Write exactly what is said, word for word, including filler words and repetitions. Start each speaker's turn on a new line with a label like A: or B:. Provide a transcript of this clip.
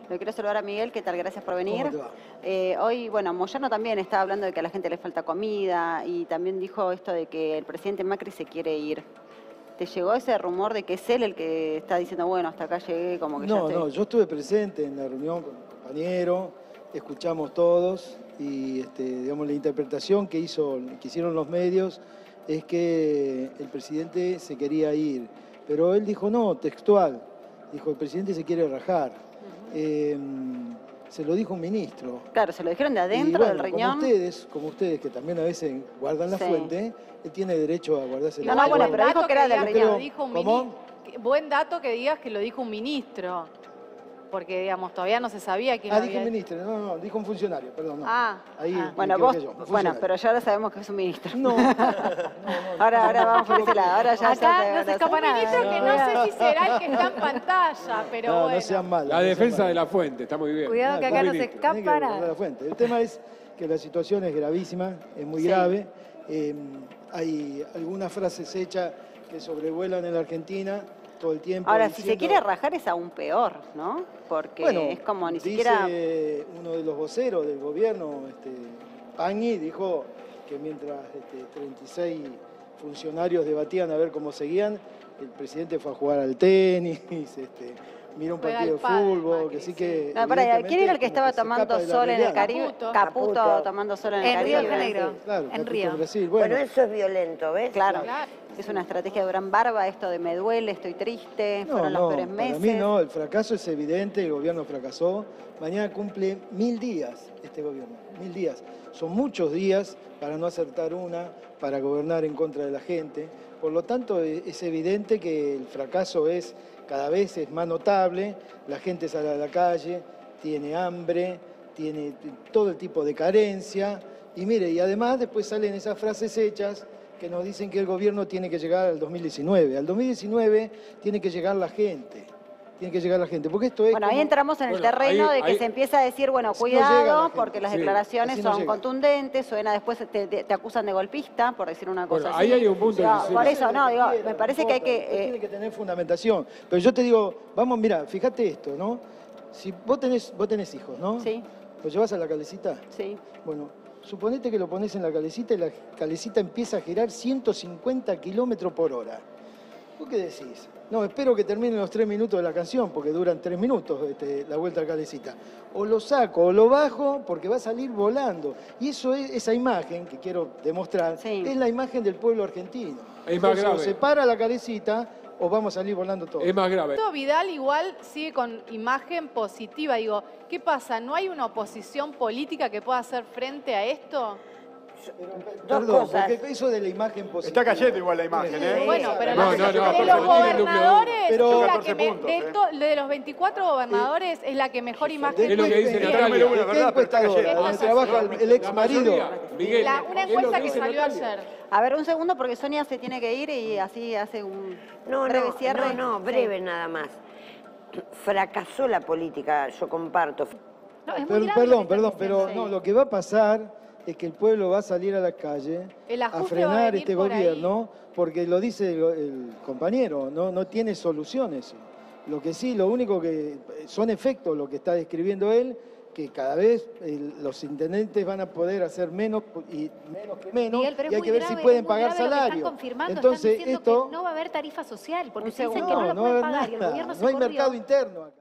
A: Lo quiero saludar a Miguel, ¿qué tal? Gracias por venir.
B: ¿Cómo te va?
A: Eh, hoy, bueno, Moyano también estaba hablando de que a la gente le falta comida y también dijo esto de que el presidente Macri se quiere ir. ¿Te llegó ese rumor de que es él el que está diciendo, bueno, hasta acá llegué, como que ya
B: No,
A: estoy...
B: no, yo estuve presente en la reunión con el compañero, escuchamos todos y este, digamos, la interpretación que, hizo, que hicieron los medios es que el presidente se quería ir, pero él dijo no, textual, dijo el presidente se quiere rajar. Uh-huh. eh, se lo dijo un ministro.
A: Claro, se lo dijeron de adentro,
B: y, bueno,
A: del riñón.
B: Como ustedes, como ustedes que también a veces guardan la sí. fuente, él tiene derecho a guardarse
A: no,
B: la
A: no,
B: fuente.
A: bueno, pero dijo que era del riñón.
B: ¿Cómo?
C: Buen dato que digas que lo dijo un ministro. Porque, digamos, todavía no se sabía quién
B: Ah,
C: había...
B: dijo un ministro, no, no, dijo un funcionario, perdón. No.
C: Ah,
B: Ahí
C: ah.
A: Bueno, vos, yo, bueno, pero ya ahora sabemos que es un ministro.
B: No. no, no, no
A: ahora, ahora vamos por ese lado, ahora ya...
C: Acá
A: ya
C: no se escapa nada. Un ministro que no sé si será el que está en pantalla, pero
B: no,
C: bueno.
B: No sean malos.
D: La
B: no
D: defensa
B: malos.
D: de la fuente, está muy bien.
C: Cuidado que acá no se escapa nada.
B: La fuente. El tema es que la situación es gravísima, es muy sí. grave. Eh, hay algunas frases hechas que sobrevuelan en la Argentina todo el tiempo.
A: Ahora,
B: diciendo...
A: si se quiere rajar es aún peor, ¿no? Porque
B: bueno,
A: es como ni
B: dice
A: siquiera...
B: uno de los voceros del gobierno, este, Pagni, dijo que mientras este, treinta y seis funcionarios debatían a ver cómo seguían, el presidente fue a jugar al tenis, este, miró un partido de fútbol, que sí que...
A: No, para, ¿quién era el que estaba tomando sol en el Caribe? Caputo, Caputo, Caputo tomando sol en el Caribe.
C: En Río de Janeiro,
B: claro,
C: en Río.
B: Brasil. Bueno,
E: bueno, eso es violento, ¿ves?
A: Claro. claro. Es una estrategia de Durán Barba, esto de me duele, estoy triste,
B: no,
A: fueron
B: no,
A: los peores meses.
B: Para mí no, el fracaso es evidente, el gobierno fracasó. Mañana cumple mil días este gobierno, mil días. Son muchos días para no acertar una, para gobernar en contra de la gente. Por lo tanto, es evidente que el fracaso es cada vez es más notable, la gente sale a la calle, tiene hambre, tiene todo el tipo de carencia. Y mire, y además después salen esas frases hechas que nos dicen que el gobierno tiene que llegar al dos mil diecinueve. Al dos mil diecinueve tiene que llegar la gente. Tiene que llegar la gente. Porque esto es
A: bueno,
B: como...
A: ahí entramos en el
D: bueno,
A: terreno
D: ahí,
A: de que
D: ahí...
A: se empieza a decir, bueno,
B: así
A: cuidado,
B: no
A: porque las
B: sí,
A: declaraciones
B: no
A: son
B: llega.
A: contundentes, suena después, te, te, te acusan de golpista, por decir una cosa
D: bueno,
A: así.
D: ahí hay un punto
A: no,
D: de
A: por eso, no, digo,
B: quiera,
A: me parece
B: no
A: que hay
B: importa,
A: que... Eh...
B: Tiene que tener fundamentación. Pero yo te digo, vamos, mira, fíjate esto, ¿no? Si vos tenés, vos tenés hijos, ¿no?
A: Sí.
B: ¿Lo llevas a la calecita?
A: Sí.
B: Bueno, suponete que lo pones en la calecita y la calecita empieza a girar ciento cincuenta kilómetros por hora. ¿Vos qué decís? No, espero que terminen los tres minutos de la canción, porque duran tres minutos este, la vuelta a la calecita. O lo saco o lo bajo, porque va a salir volando. Y eso es, esa imagen que quiero demostrar,
A: sí.
B: es la imagen del pueblo argentino.
D: Es más
B: Entonces,
D: grave.
B: O se para la calecita o vamos a salir volando todos.
D: Es más grave.
C: Vidal igual sigue con imagen positiva. Digo, ¿qué pasa? ¿No hay una oposición política que pueda hacer frente a esto?
B: Pero,
E: Dos
B: perdón,
E: cosas.
B: porque eso de la imagen positiva.
F: Está cayendo igual la imagen, ¿eh?
E: Sí.
C: Bueno, pero
D: No,
C: la-
D: no, no,
C: de
D: porque
C: los
D: no tiene
C: gobernadores,
B: Pero-
C: es la
F: catorce
C: que me-
F: puntos,
C: de,
F: ¿eh?
C: to- de los veinticuatro gobernadores es la que mejor imagen
D: Es lo que dice
C: tiene.
D: Natalia.
F: número uno,
B: ¿Qué
F: ¿verdad? Pero está
B: encuestadora?
F: cayendo.
B: Donde trabaja el, el ex
D: La
B: marido.
D: mayoría, Miguel,
C: La- una
D: es lo
C: encuesta que
D: dice
C: salió
D: Natalia.
C: ayer.
A: A ver, un segundo, porque Sonia se tiene que ir y así hace un
E: No,
A: breve
E: no,
A: cierre.
E: no, no, breve nada más. Fracasó la política, yo comparto.
C: No, es muy
B: Per-
C: grave lo
B: perdón,
C: que
B: perdón,
C: están
B: pero
C: diciendo.
B: no, lo que va a pasar es que el pueblo va a salir a la calle
C: El
B: a
C: ajuste va a
B: frenar
C: venir
B: este
C: por ahí.
B: gobierno, porque lo dice el, el compañero, no, no tiene soluciones. Lo que sí, lo único que son efectos, lo que está describiendo él, que cada vez el, los intendentes van a poder hacer menos y menos que menos,
G: Miguel, pero es
B: y hay
G: muy
B: que ver
G: grave,
B: si pueden
G: es muy
B: pagar
G: grave lo que están
B: salario.
G: confirmando,
B: Entonces,
G: están diciendo
B: esto
G: que no va a haber tarifa social, porque
A: Un
G: se dicen
A: segundo.
G: que no
B: no,
G: lo
B: no va a
G: pueden
B: haber
G: pagar y el
B: nada,
G: gobierno se
B: no hay
G: corrió.
B: mercado interno acá.